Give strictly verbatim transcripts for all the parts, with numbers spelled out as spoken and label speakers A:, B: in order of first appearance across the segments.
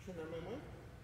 A: Turn on my mic.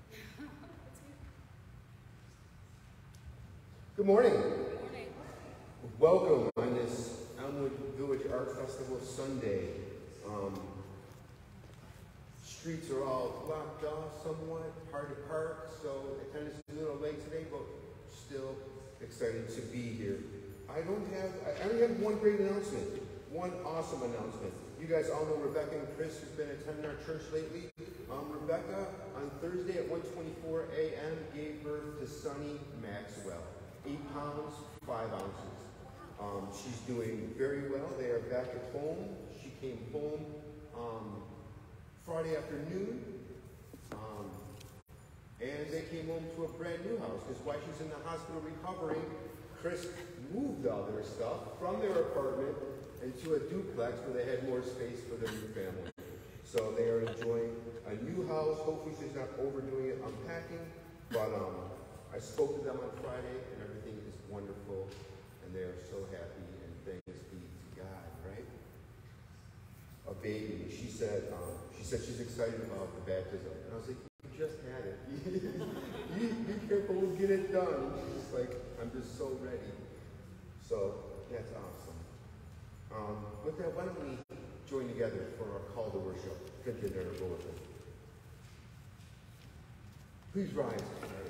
A: Good morning.
B: Good morning.
A: Welcome on this Elmwood Village Art Festival Sunday. Um, streets are all blocked off somewhat, hard to park, so attendance is a little late today, but still excited to be here. I don't have, I only have one great announcement, one awesome announcement. You guys all know Rebecca and Chris, who's been attending our church lately. Um, Rebecca, on Thursday at one twenty-four a m, gave birth to Sonny Maxwell. Eight pounds, five ounces. Um, she's doing very well. They are back at home. She came home um, Friday afternoon. Um, and they came home to a brand new house, because while she's in the hospital recovering, Chris moved all their stuff from their apartment into a duplex where they had more space for their new family. So they are enjoying a new house. Hopefully she's not overdoing it unpacking. But um, I spoke to them on Friday, and everything is wonderful, and they are so happy, and thanks be to God, right? A baby. She said, um, she said she's excited about the baptism. And I was like, you just had it. you, be careful, we'll get it done. She's just like, I'm just so ready. So that's awesome. Um, with that, why don't we join together for our call to worship, printed in our bulletin. Please rise.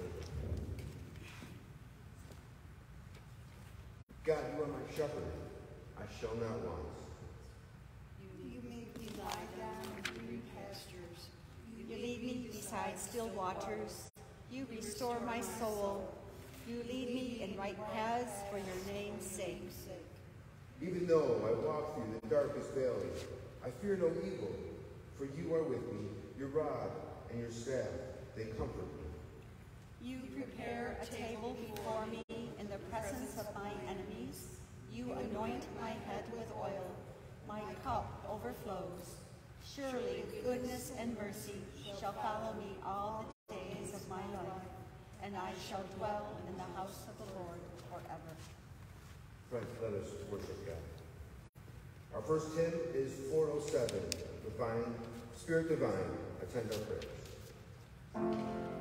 A: God, you are my shepherd. I shall not want.
C: You make me lie down in green pastures. You lead me beside still waters. You restore my soul. You lead me in right paths for your name's sake.
A: Even though I walk through the darkest valley, I fear no evil, for you are with me. Your rod and your staff, they comfort me.
C: You prepare a table before me in the presence of my enemies. You anoint my head with oil. My cup overflows. Surely goodness and mercy shall follow me all the days of my life, and I shall dwell in the house of the Lord forever.
A: Friends, let us worship God. Our first hymn is four oh seven, Divine, Spirit Divine, attend our prayers.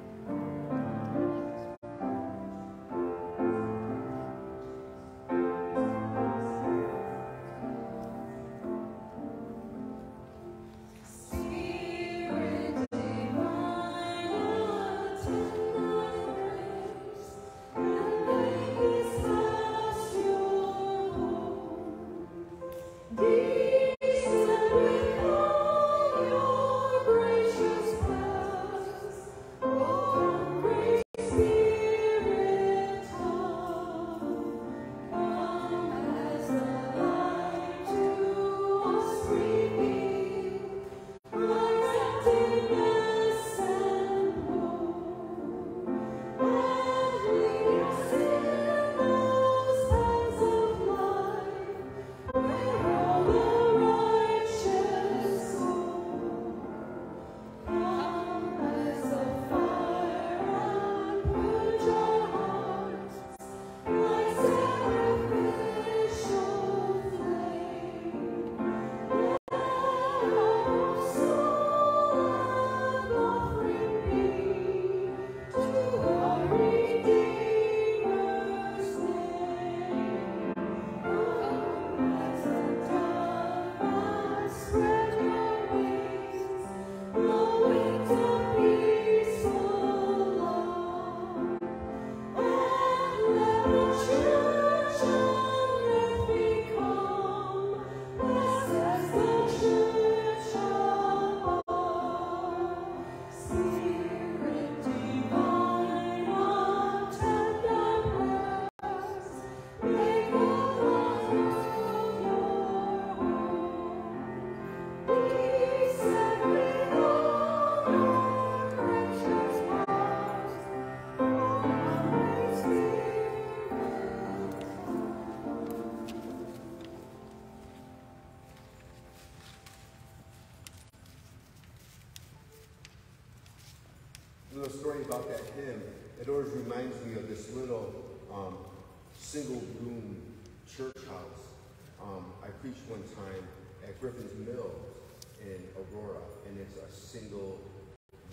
A: Little story about that hymn. It always reminds me of this little um, single-room church house. Um, I preached one time at Griffin's Mill in Aurora, and it's a single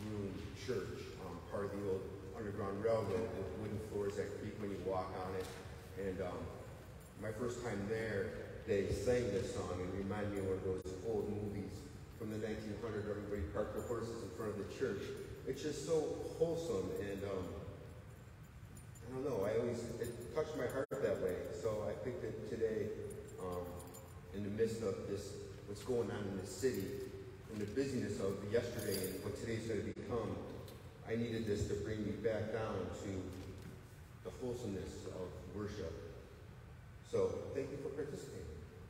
A: room church, um, part of the old Underground Railroad, the wooden floors that creak when you walk on it. And um, my first time there, they sang this song and it reminded me of one of those old movies from the nineteen hundreds. Everybody parked their horses in front of the church. It's just so wholesome, and um, I don't know, I always, it touched my heart that way. So I think that today, um, in the midst of this, what's going on in the city, and the busyness of yesterday and what today's going to become, I needed this to bring me back down to the wholesomeness of worship. So thank you for participating.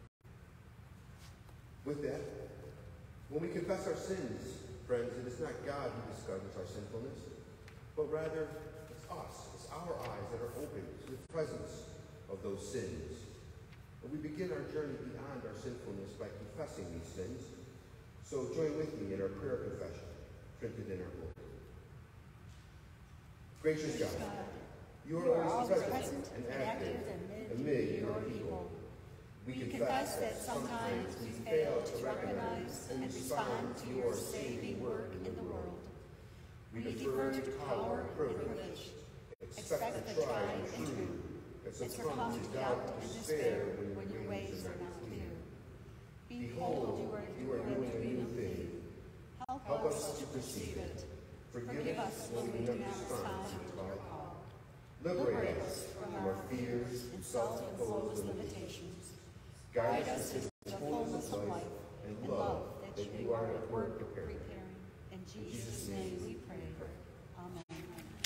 A: With that, when we confess our sins, friends, it is not God who discovers our sinfulness, but rather it's us. It's our eyes that are open to the presence of those sins. And we begin our journey beyond our sinfulness by confessing these sins. So join with me in our prayer confession, printed in our book. Gracious God, you are always present and active amid your people. We confess that sometimes we fail to recognize and respond to your saving work in the world. We defer to power and privilege, expect the tried and true, and succumb to doubt and despair when your ways are not clear. Behold, you are doing a new thing. Help us to perceive it. Forgive us when we do not respond to your call. Liberate us from our fears and self-imposed limitations. Guide us to the fullness of life and love that you are at work preparing. In Jesus' name we pray. Amen.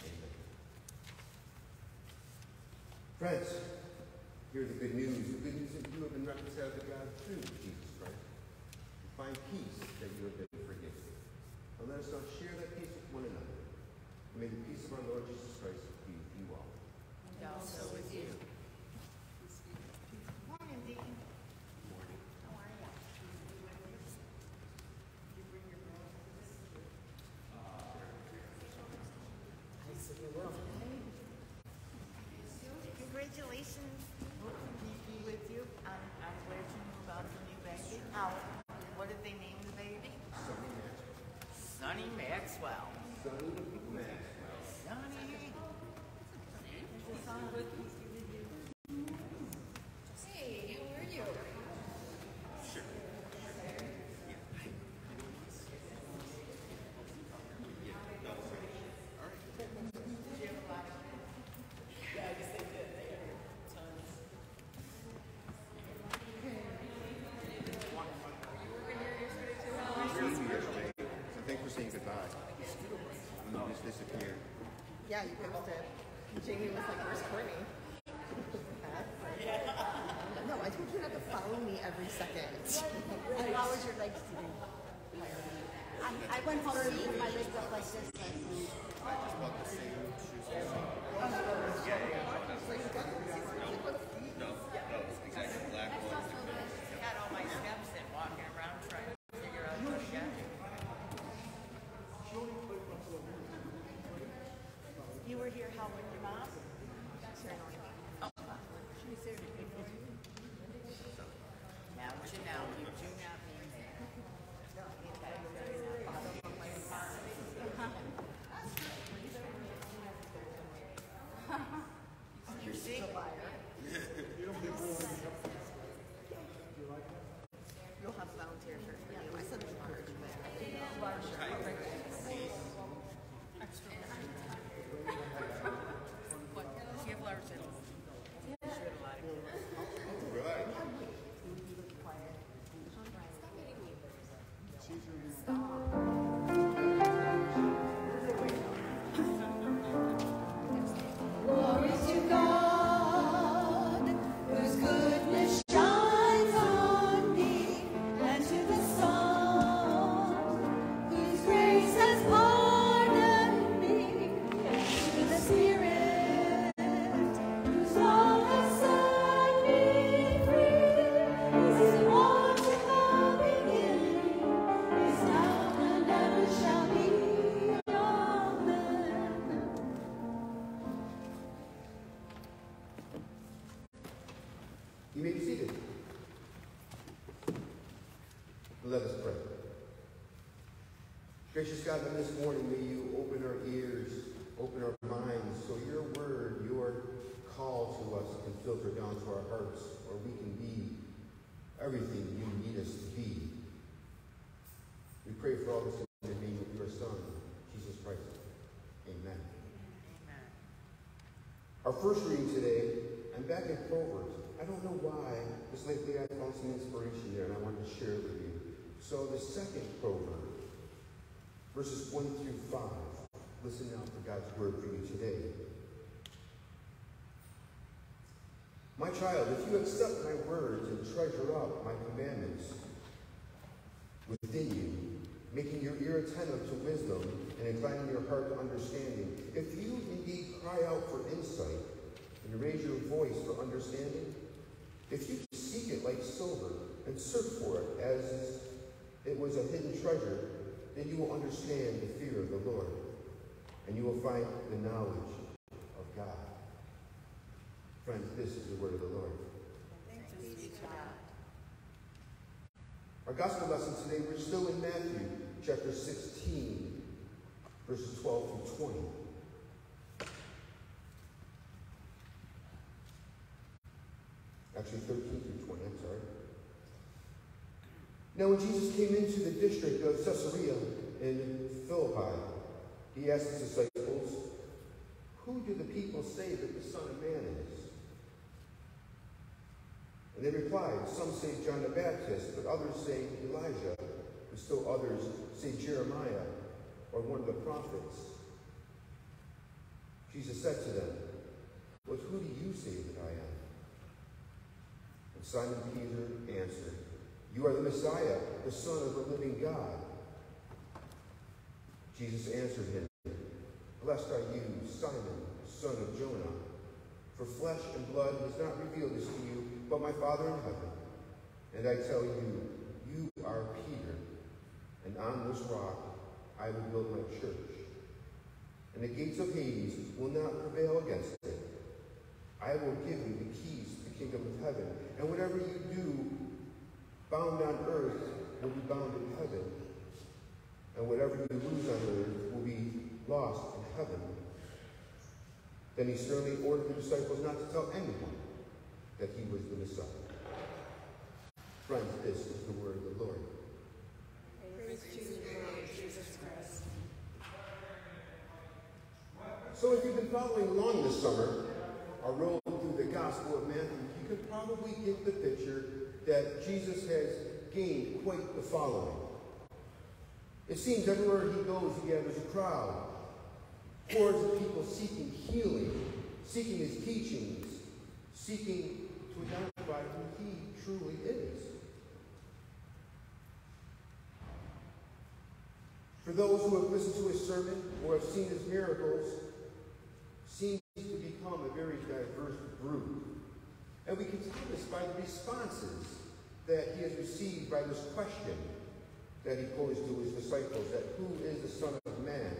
A: Friends, hear the good news. The good news that you have been reconciled to God through Jesus Christ. You find peace that you have been forgiven. And let us now share that peace with one another. May the peace of our Lord Jesus Christ be with you all.
B: And also with you.
D: Congratulations. Be with you. I'm, I'm glad you knew about the new baby. Now, what did they name the baby? Sonny Maxwell.
A: Sonny Maxwell.
D: Sonny.
B: Hey, who are you?
D: Yeah, you posted. Jamie was like, where's Courtney? No, I told you not to follow me every second.
C: And how was your legs today? I, I went home to eat my legs up like this. Like,
A: I just bought the same shoes.
E: No, no, it's exactly black ones.
D: I got all my steps in walking around trying to figure out what to get. You were here helping your mom? Oh. She's there. Now, what you know, you do not mean that. You're seeing a liar. You'll have a volunteer shirt for you. I said large, but large shirt. Extra. What? Do you have large in? You should have a lot of kids.
A: Right.
C: glory to God, whose goodness shines on me, and to the Son, whose grace has pardoned me, and to the Spirit, whose love has set me free. This is once in the beginning, is now and ever shall be. Amen.
A: You may be seated. Let us pray. Gracious God, in this morning, may you open our ears, open our minds, so your word, your call to us can filter down to our hearts, or we can be everything you need us to be. We pray for all this in the name of your Son, Jesus Christ. Amen.
D: Amen.
A: Our first reading today, I'm back in Proverbs. I don't know why. Just lately I found some inspiration there, and I wanted to share it with you. So the second proverb, verses one through five. Listen now for God's word for you today. My child, if you accept my words and treasure up my commandments within you, making your ear attentive to wisdom and inclining your heart to understanding, if you indeed cry out for insight and raise your voice for understanding, if you seek it like silver and search for it as it was a hidden treasure, then you will understand the fear of the Lord, and you will find the knowledge of God. Friends, this is the word of the Lord.
D: Thanks be to God.
A: Our gospel lesson today, we're still in Matthew chapter sixteen, verses twelve through twenty. Actually, thirteen through twenty, I'm sorry. Now, when Jesus came into the district of Caesarea in Philippi, he asked his disciples, "Who do the people say that the Son of Man is?" And they replied, "Some say John the Baptist, but others say Elijah, and still others say Jeremiah, or one of the prophets." Jesus said to them, "But who do you say that I am?" And Simon Peter answered, "You are the Messiah, the Son of the living God." Jesus answered him, "Blessed are you, Simon, son of Jonah, for flesh and blood has not revealed this to you, but my Father in heaven. And I tell you, you are Peter, and on this rock I will build my church. And the gates of Hades will not prevail against it. I will give you the keys to the kingdom of heaven, and whatever you do bound on earth will be bound in heaven, and whatever you lose on earth will be lost in heaven." Then he sternly ordered the disciples not to tell anyone that he was the Messiah. Friends, this is the word of the Lord.
B: Praise to you, Lord Jesus Christ.
A: So if you've been following along this summer, our road through the Gospel of Matthew, you can probably get the picture that Jesus has gained quite the following. It seems everywhere he goes, he gathers a crowd, hordes of people seeking healing, seeking his teachings, seeking to identify who he truly is. For those who have listened to his sermon or have seen his miracles, seems to become a very diverse group. And we can tell this by the responses that he has received by this question that he posed to his disciples, that who is the Son of Man?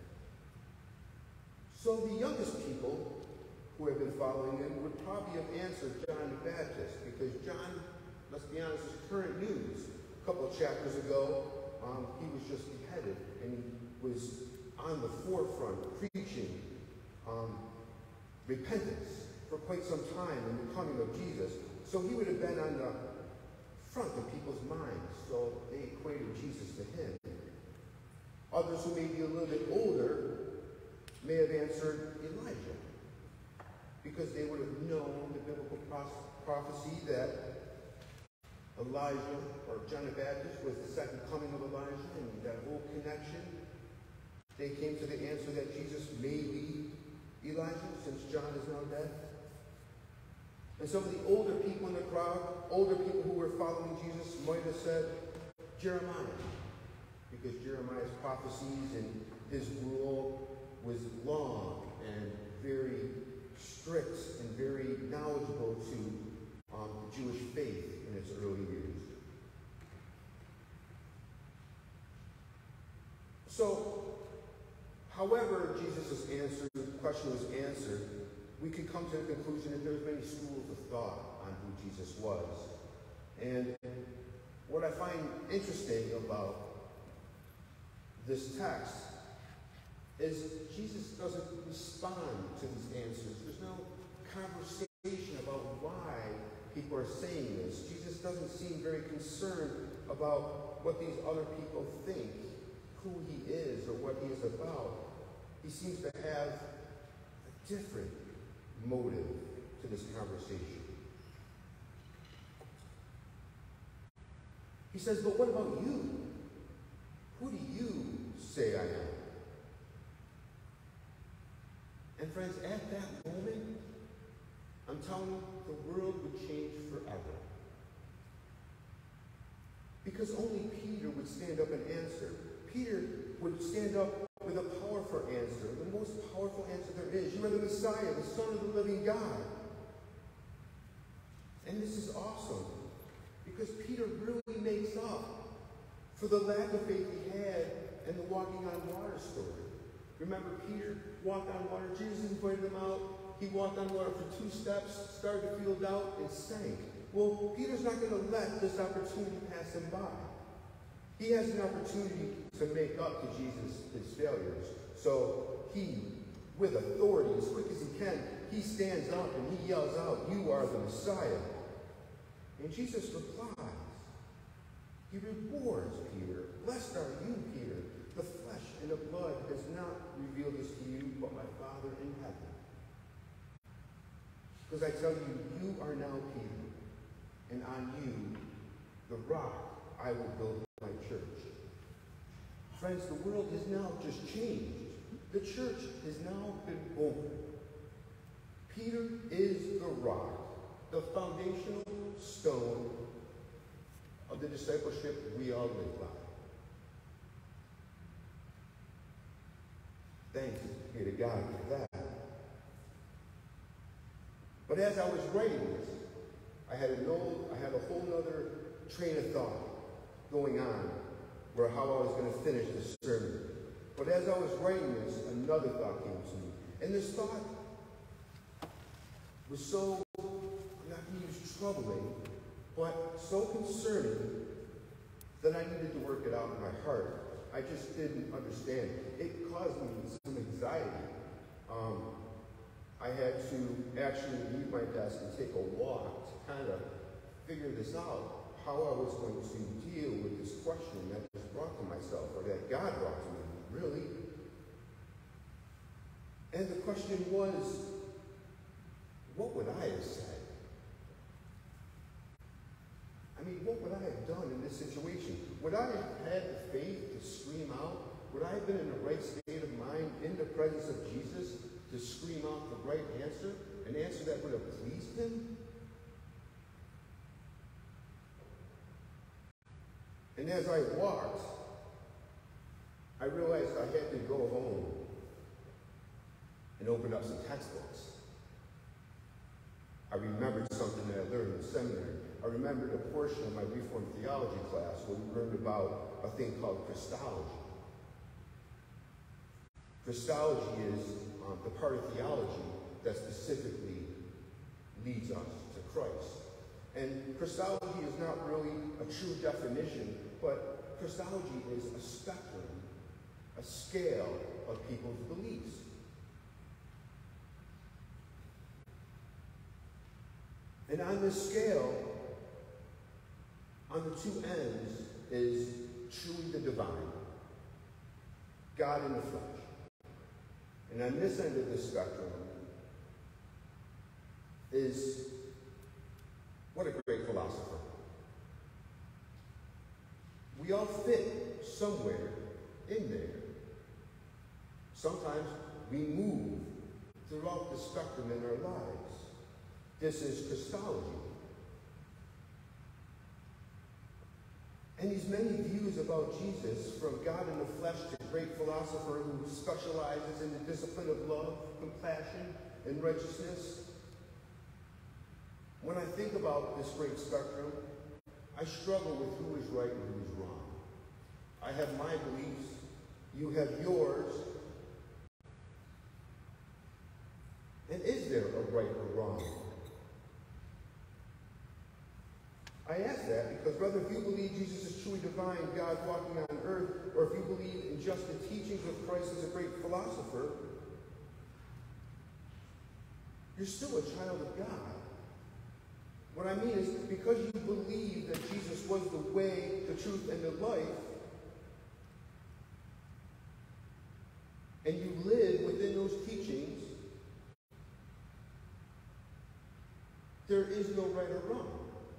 A: So the youngest people who have been following him would probably have answered John the Baptist, because John, let's be honest, is current news. A couple of chapters ago, um, he was just beheaded and was on the forefront preaching um, repentance for quite some time in the coming of Jesus. So he would have been on the front of people's minds, so they equated Jesus to him. Others who may be a little bit older may have answered Elijah, because they would have known the biblical prophecy that Elijah, or John the Baptist, was the second coming of Elijah, and that whole connection. They came to the answer that Jesus may be Elijah, since John is now dead. And some of the older people in the crowd, older people who were following Jesus, might have said Jeremiah, because Jeremiah's prophecies and his rule was long and very strict and very knowledgeable to um, Jewish faith in its early years. So, however Jesus' answer, the question was answered, we could come to the conclusion that there's many schools of thought on who Jesus was. And what I find interesting about this text is Jesus doesn't respond to these answers. There's no conversation about why people are saying this. Jesus doesn't seem very concerned about what these other people think, who he is, or what he is about. He seems to have a different motive to this conversation. He says, but what about you? Who do you say I am? And friends, at that moment, I'm telling you, the world would change forever. Because only Peter would stand up and answer. Peter would stand up with a powerful answer, the most powerful answer there is. You are the Messiah, the Son of the living God. And this is awesome, because Peter really makes up for the lack of faith he had in the walking on water story. Remember, Peter walked on water. Jesus invited him out. He walked on water for two steps, started to feel doubt, and sank. Well, Peter's not going to let this opportunity pass him by. He has an opportunity to make up to Jesus his failures. So he, with authority, as quick as he can, he stands up and he yells out, "You are the Messiah." And Jesus replies. He rewards Peter. "Blessed are you, Peter. The flesh and the blood has not revealed this to you, but my Father in heaven. Because I tell you, you are now Peter, and on you, the rock, I will build my church." Friends, the world has now just changed. The church has now been born. Peter is the rock, the foundational stone of the discipleship we all live by. Thanks be to God for that. But as I was writing this, I had a, no, I had a whole other train of thought going on where how I was going to finish this sermon. But as I was writing this, another thought came to me. And this thought was so, I'm not going to use troubling, but so concerning that I needed to work it out in my heart. I just didn't understand. It caused me some anxiety. Um, I had to actually leave my desk and take a walk to kind of figure this out, how I was going to deal with this question that was brought to myself, or that God brought to me, really. And the question was, what would I have said? I mean, what would I have done in this situation? Would I have had the faith to scream out? Would I have been in the right state of mind in the presence of Jesus to scream out the right answer, an answer that would have pleased him? And as I walked, I realized I had to go home and open up some textbooks. I remembered something that I learned in seminary. I remembered a portion of my Reformed theology class where we learned about a thing called Christology. Christology is um, the part of theology that specifically leads us to Christ. And Christology is not really a true definition, but Christology is a spectrum, a scale of people's beliefs. And on this scale, on the two ends, is truly the divine, God in the flesh. And on this end of the spectrum is, what a great philosopher. We all fit somewhere in there. Sometimes we move throughout the spectrum in our lives. This is Christology. And these many views about Jesus, from God in the flesh to great philosopher who specializes in the discipline of love, compassion, and righteousness. When I think about this great spectrum, I struggle with who is right and who is wrong. I have my beliefs, you have yours. And is there a right or wrong? I ask that because whether you believe Jesus is truly divine God walking on earth, or if you believe in just the teachings of Christ as a great philosopher, you're still a child of God. What I mean is, because you believe that Jesus was the way, the truth, and the life, and you live within those teachings, there is no right or wrong.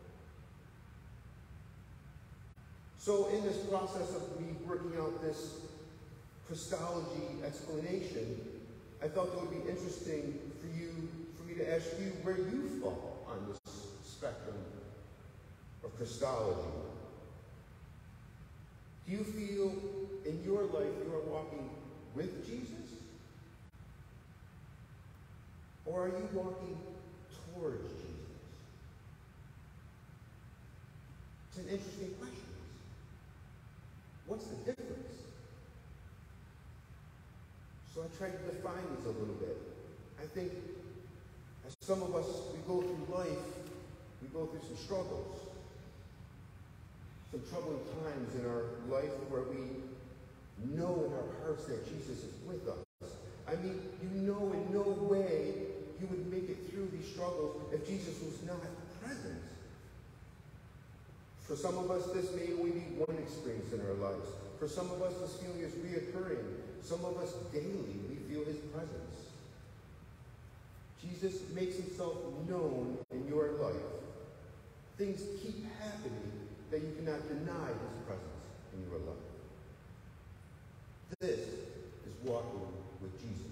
A: So in this process of me working out this Christology explanation, I felt it would be interesting for you, for me to ask you where you fall on this spectrum of Christology. Do you feel in your life you are walking with Jesus? Or are you walking towards Jesus? It's an interesting question. What's the difference? So I tried to define these a little bit. I think as some of us, we go through life, we go through some struggles, some troubling times in our life where we know in our hearts that Jesus is with us. I mean, you know in no way you would make it through these struggles if Jesus was not present. For some of us, this may only be one experience in our lives. For some of us, this feeling is reoccurring. Some of us, daily, we feel his presence. Jesus makes himself known in your life. Things keep happening that you cannot deny his presence in your life. This is walking with Jesus.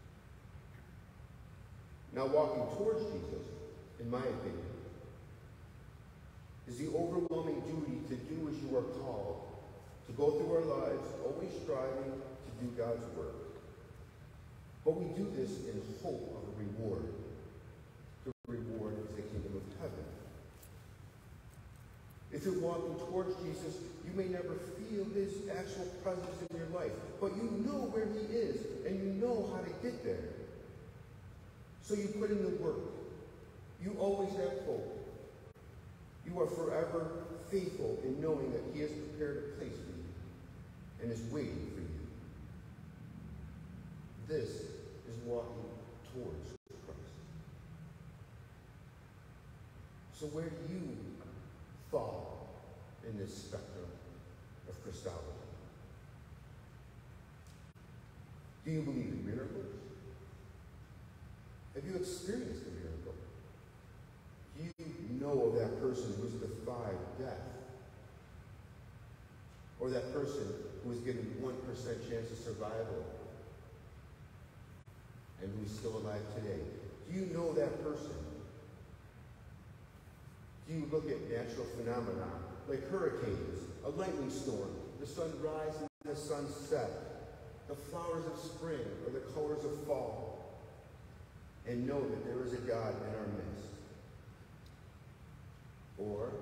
A: Now, walking towards Jesus, in my opinion, is the overwhelming duty to do as you are called, to go through our lives always striving to do God's work. But we do this in hope of a reward. The reward is the kingdom of heaven. If you're walking towards Jesus, you may never feel his actual presence in your life, but you know where he is, and you know how to get there. So you put in the work. You always have hope. You are forever faithful in knowing that he has prepared a place for you and is waiting for you. This is walking towards Christ. So where do you fall in this spectrum of Christology? Do you believe in miracles? Have you experienced a miracle? Do you know of that person who has defied death? Or that person who was given one percent chance of survival and who is still alive today? Do you know that person? Do you look at natural phenomena like hurricanes, a lightning storm, the sun rise and the sun set, the flowers of spring or the colors of fall, and know that there is a God in our midst? Or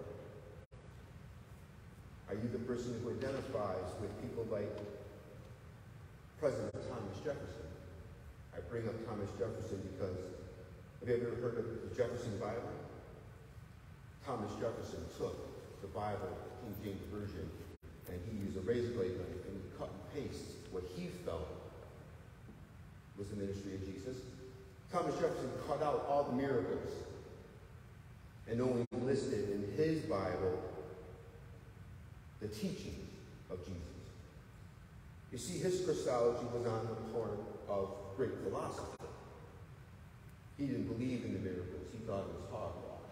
A: are you the person who identifies with people like President Thomas Jefferson? I bring up Thomas Jefferson because, have you ever heard of the Jefferson Bible? Thomas Jefferson took the Bible, King James Version, and he used a razor blade knife and he cut and pasted what he felt was the ministry of Jesus. Thomas Jefferson cut out all the miracles and only listed in his Bible the teachings of Jesus. You see, his Christology was on the part of great philosophy. He didn't believe in the miracles. He thought it was hogwash.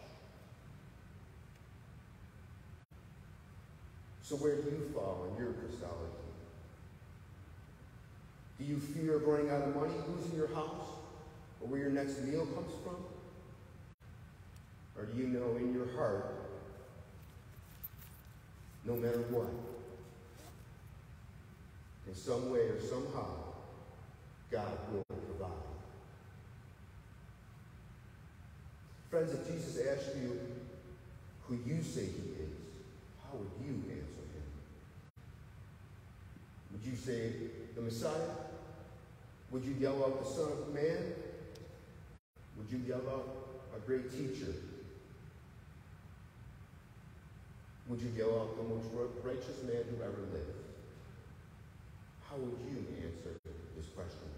A: So where do you fall in your Christology? Do you fear of running out of money, losing your house, or where your next meal comes from? Or do you know in your heart, no matter what, in some way or somehow, God will provide? Friends, if Jesus asked you who you say he is, how would you answer him? Would you say the Messiah? Would you yell out the Son of Man? Would you yell out a great teacher? Would you yell out, the most righteous man who ever lived? How would you answer this question?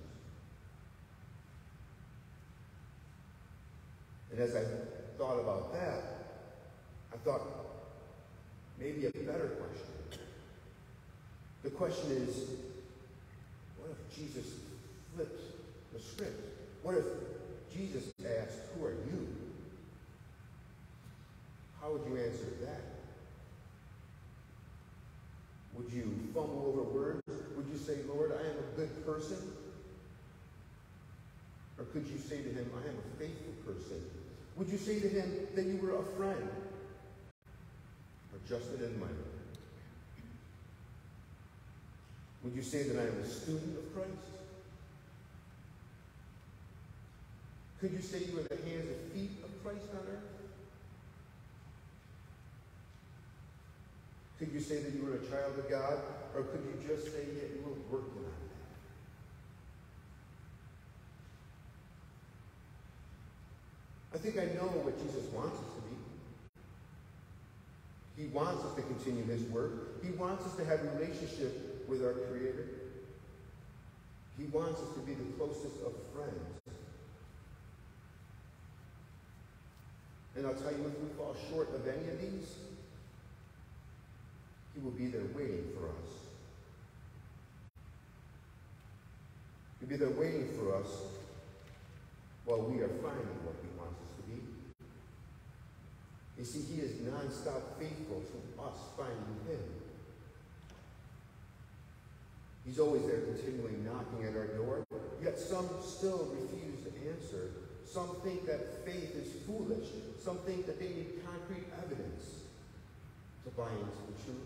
A: And as I thought about that, I thought maybe a better question. The question is, what if Jesus flips the script? What if Jesus asked, who are you? How would you answer that? Would you fumble over words? Would you say, Lord, I am a good person? Or could you say to him, I am a faithful person? Would you say to him that you were a friend? Or just an admirer? Would you say that I am a student of Christ? Could you say you are the hands and feet of Christ on earth? Could you say that you were a child of God? Or could you just say, yeah, you were working on that? I think I know what Jesus wants us to be. He wants us to continue his work. He wants us to have a relationship with our Creator. He wants us to be the closest of friends. And I'll tell you, if we fall short of any of these, he will be there waiting for us. He'll be there waiting for us while we are finding what he wants us to be. You see, he is non-stop faithful to us finding him. He's always there continually knocking at our door, yet some still refuse to answer. Some think that faith is foolish. Some think that they need concrete evidence to buy into the truth.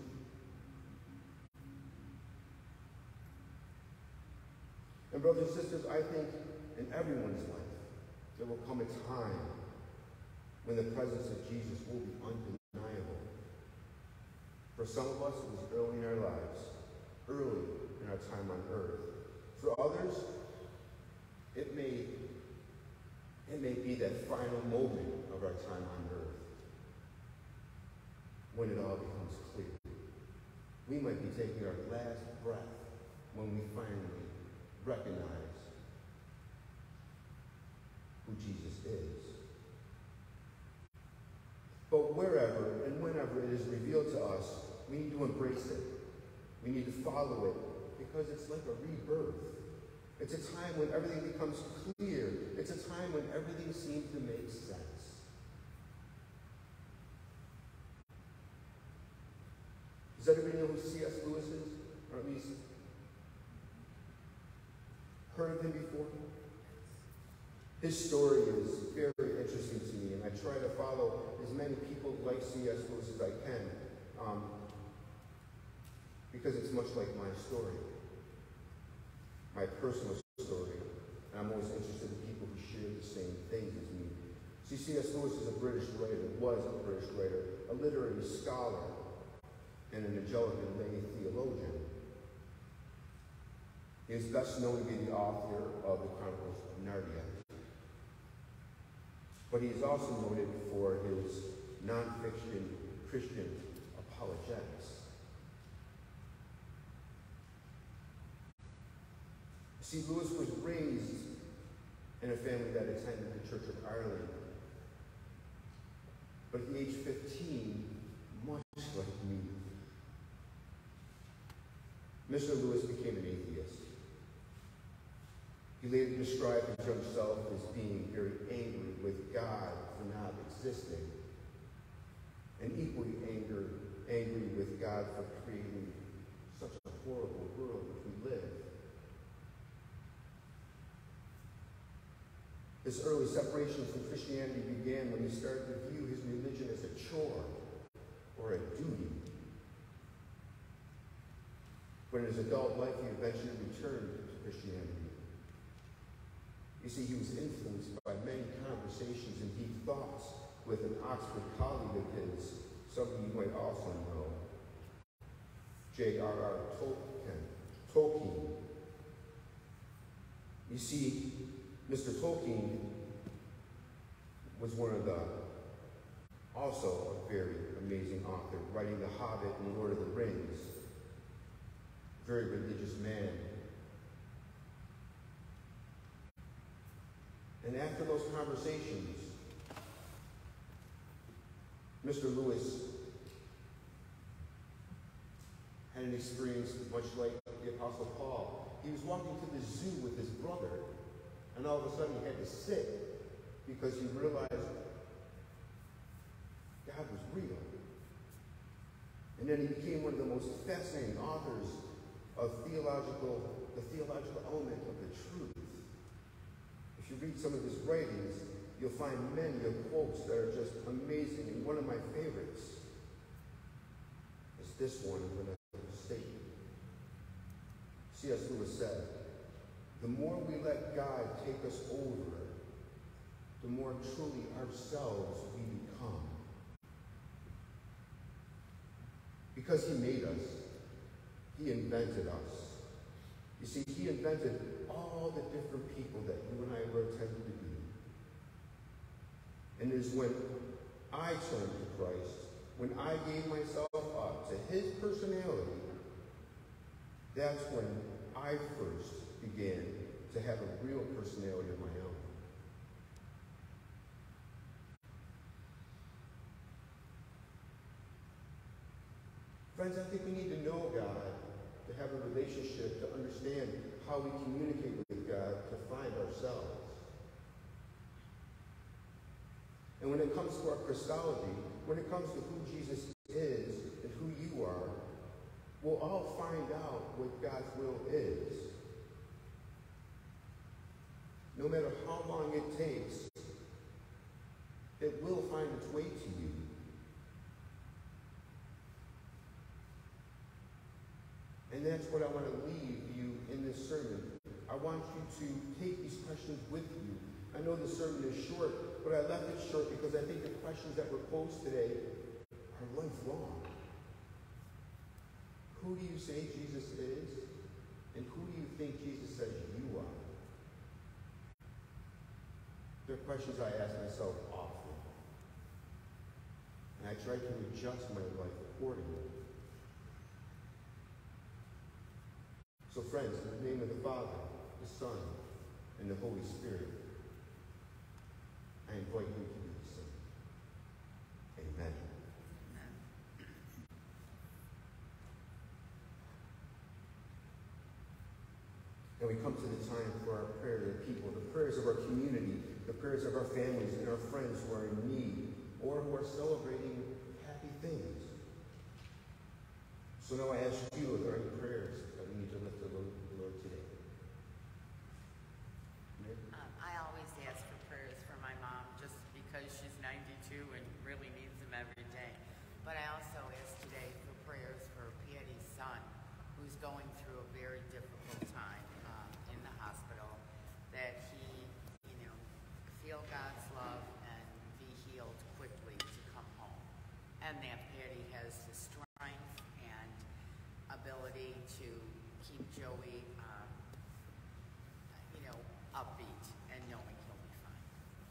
A: And brothers and sisters, I think in everyone's life, there will come a time when the presence of Jesus will be undeniable. For some of us, it was early in our lives, early in our time on earth. For others, it may, it may be that final moment of our time on earth when it all becomes clear. We might be taking our last breath when we finally recognize who Jesus is. But wherever and whenever it is revealed to us, we need to embrace it. We need to follow it because it's like a rebirth. It's a time when everything becomes clear. It's a time when everything seems to make sense. Does everybody know who C S Lewis is? Or at least heard of him before? His story is very interesting to me, and I try to follow as many people like C S Lewis as I can, um, because it's much like my story, my personal story, and I'm always interested in people who share the same things as me. See, C S Lewis is a British writer, was a British writer, a literary scholar, and an Anglican lay theologian. He is best known to be the author of the Chronicles of Narnia. But he is also noted for his non-fiction Christian apologetics. See, Lewis was raised in a family that attended the Church of Ireland. But at the age fifteen, much like me, Mister Lewis became an atheist. He later described himself as being very angry with God for not existing, and equally angry, angry with God for creating such a horrible world in which we live. This early separation from Christianity began when he started to view his religion as a chore or a duty. But in his adult life, he eventually returned to Christianity. You see, he was influenced by many conversations and deep thoughts with an Oxford colleague of his, somebody you might also know, J R R Tolkien. Tolkien. You see, Mister Tolkien was one of the also a very amazing author, writing The Hobbit and Lord of the Rings. Very religious man. And after those conversations, Mister Lewis had an experience much like the Apostle Paul. He was walking to the zoo with his brother, and all of a sudden he had to sit because he realized God was real. And then he became one of the most fascinating authors of theological, the theological element of the truth. If you read some of his writings, you'll find many of quotes that are just amazing. And one of my favorites is this one I'm going to state. C S Lewis said, "The more we let God take us over, the more truly ourselves we become." Because he made us, he invented us. You see, he invented all the different people that you and I were intended to be. And it is when I turned to Christ, when I gave myself up to his personality, that's when I first began to have a real personality of my own. Friends, I think we need to know God, to have a relationship, to understand how we communicate with God, to find ourselves. And when it comes to our Christology, when it comes to who Jesus is and who you are, we'll all find out what God's will is. No matter how long it takes, it will find its way to you. And that's what I want to leave you in this sermon. I want you to take these questions with you. I know the sermon is short, but I left it short because I think the questions that were posed today are lifelong. Who do you say Jesus is? And who do you think Jesus says you are? They're questions I ask myself often. And I try to adjust my life accordingly. So friends, in the name of the Father, the Son, and the Holy Spirit, I invite you to do the same. Amen. And we come to the time for our prayer of the people, the prayers of our community, the prayers of our families and our friends who are in need or who are celebrating happy things. So now I ask you, are there any prayers that we need to lift the Lord, the Lord today?
D: Um, I always ask for prayers for my mom just because she's ninety-two and really needs them every day. But I also ask today for prayers for Patty's son, who's going through a very difficult time um, in the hospital, that he, you know, feel God's love and be healed quickly to come home. And that Patty has the strength and ability to keep Joey, um, you know, upbeat and knowing he'll be fine.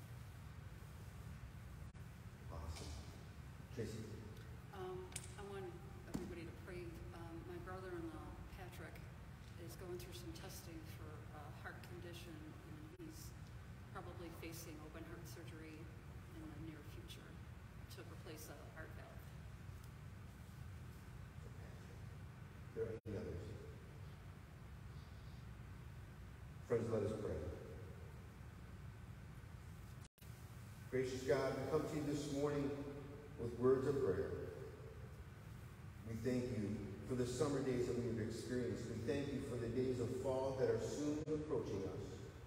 A: Awesome. Tracy?
B: Um, I want everybody to pray. Um, my brother-in-law, Patrick, is going through some testing for a heart condition, and he's probably facing open heart surgery in the near future to replace a heart valve.
A: There are any others? Friends, let us pray. Gracious God, we come to you this morning with words of prayer. We thank you for the summer days that we've experienced. We thank you for the days of fall that are soon approaching us.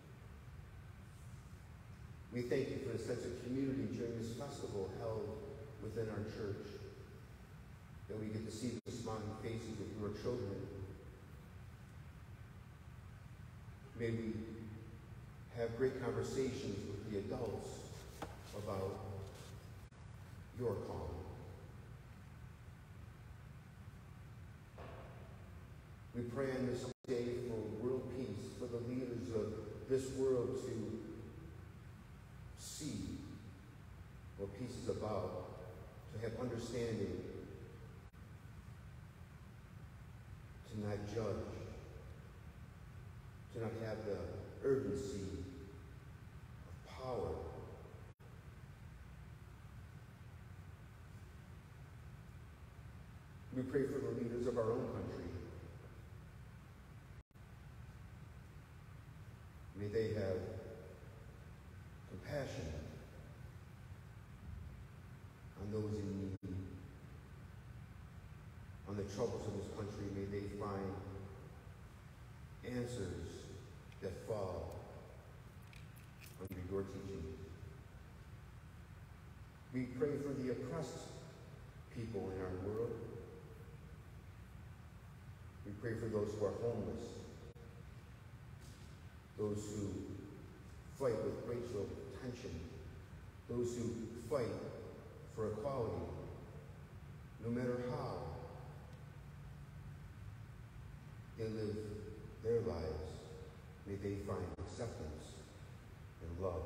A: We thank you for the sense of community during this festival held within our church, that we get to see the smiling faces of your children. May we have great conversations with the adults about your calling. We pray on this day for world peace, for the leaders of this world to see what peace is about, understanding, to not judge, to not have the urgency of power. We pray for the leaders of our own country. May they have compassion on those in need, on the troubles of this country. May they find answers that fall under your teaching. We pray for the oppressed people in our world. We pray for those who are homeless, those who fight with racial tension, those who fight for equality, no matter how they live their lives. May they find acceptance and love.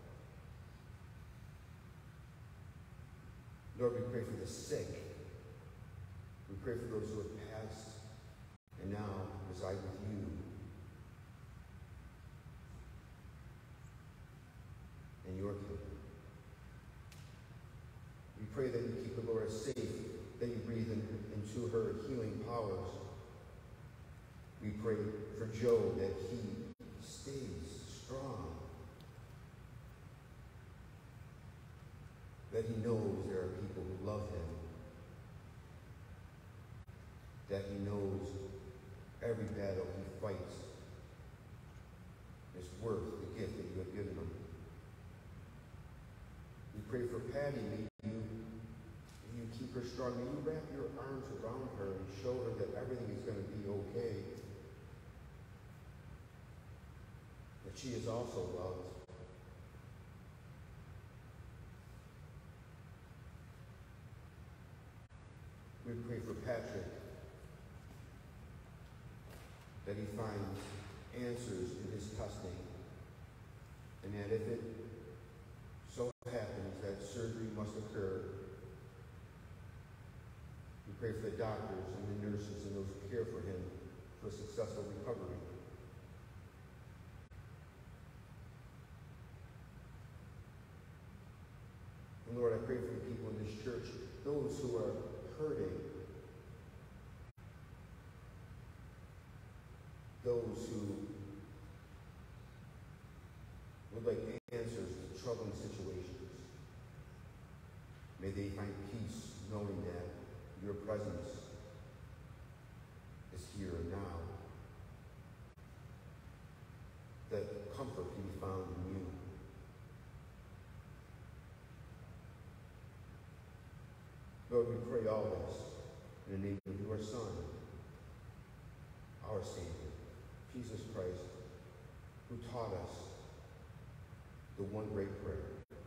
A: Lord, we pray for the sick. We pray for those who have passed and now reside with you. In your kingdom. We pray that you keep Laura safe, that you breathe in, into her healing powers. We pray for Joe that he stays strong, that he knows there are people who love him, that he knows every battle he fights is worth the gift that you have given him. We pray for Patty. May you, may you keep her strong. May you wrap your arms around her and show her that everything is going to be okay. That she is also loved. We pray for Patrick, that he finds answers in his testing, and that if it so happens that surgery must occur, we pray for the doctors and the nurses and those who care for him for a successful recovery. And Lord, I pray for the people in this church, those who are hurting, those who would like answers to troubling situations. May they find peace knowing that your presence is here and now, that comfort can be found in you. Lord, we pray all this in the name of your Son, our Savior, Jesus Christ, who taught us the one great prayer.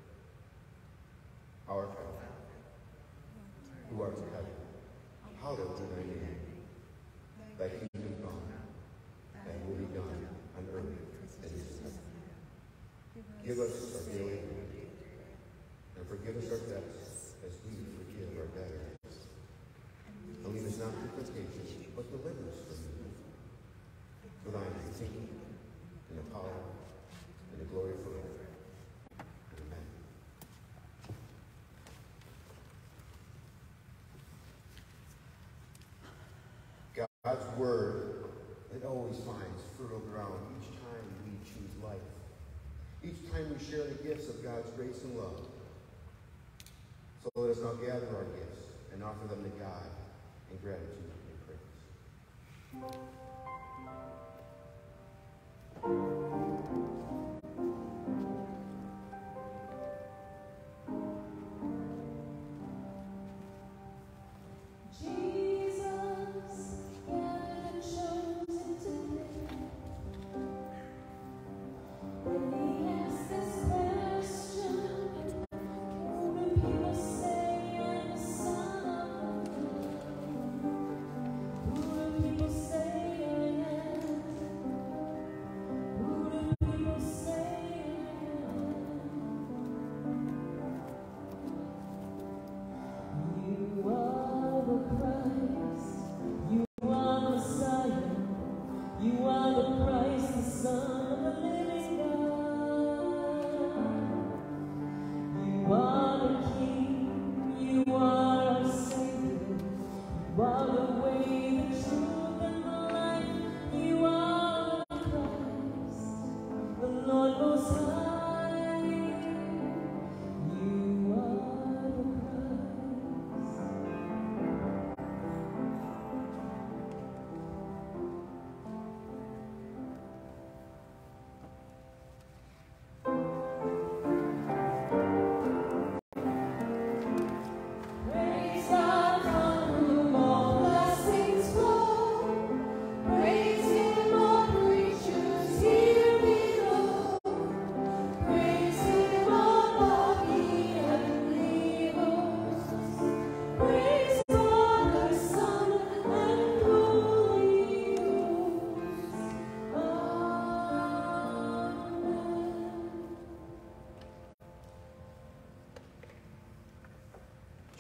A: Our Father, who art in heaven, hallowed be thy name. Thy kingdom come, thy will be done on earth as it is in heaven. Give us our daily bread, and forgive us our debts as we forgive our debtors. And lead us not into temptation, but deliver us from evil. For thine is the kingdom, and the power, and the glory forever. Amen. God's word, it always finds fertile ground each time we choose life. Each time we share the gifts of God's grace and love. So let us now gather our gifts and offer them to God in gratitude and praise.
F: Thank you.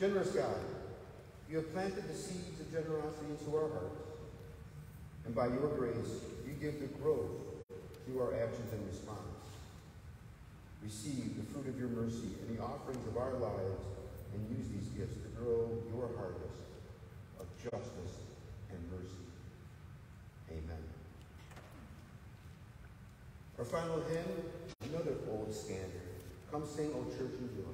A: Generous God, you have planted the seeds of generosity into our hearts, and by your grace, you give the growth through our actions and response. Receive the fruit of your mercy and the offerings of our lives, and use these gifts to grow your harvest of justice and mercy. Amen. Our final hymn, another old standard. Come sing, O church, and joy.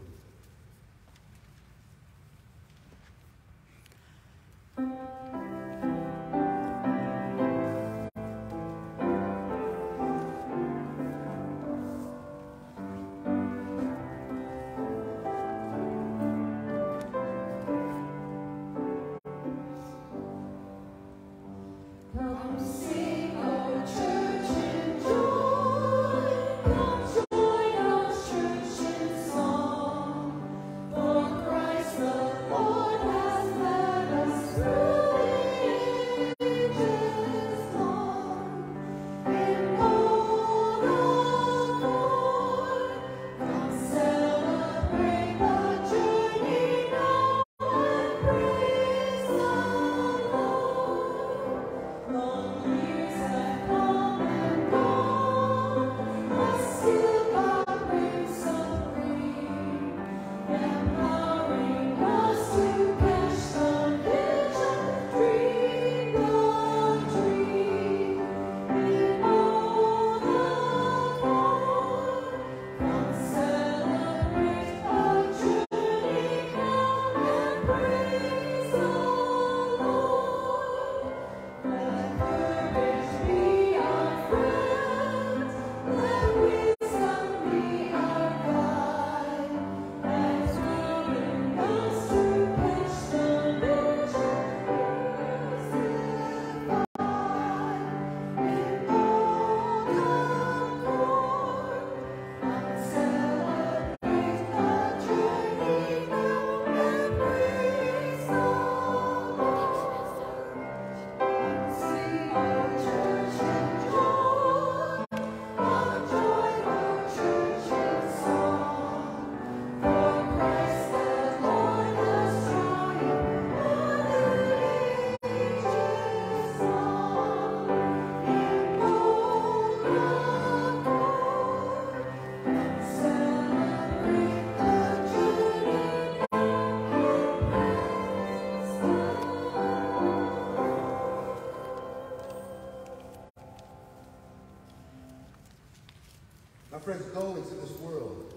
A: Friends, go into this world.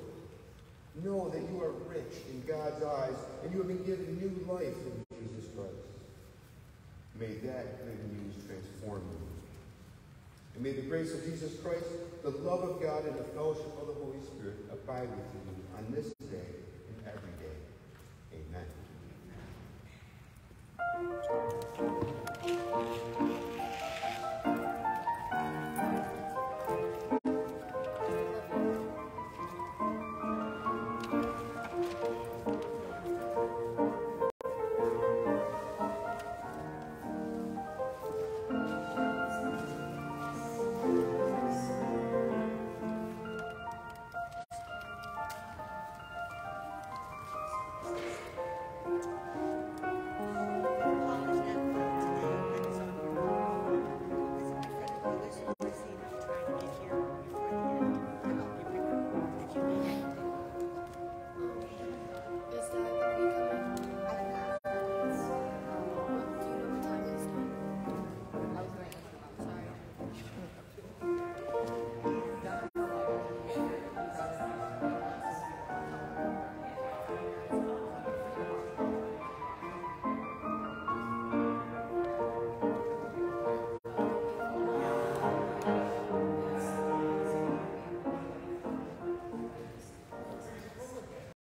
A: Know that you are rich in God's eyes, and you have been given new life in Jesus Christ. May that good news transform you. And may the grace of Jesus Christ, the love of God, and the fellowship of the Holy Spirit abide with you on this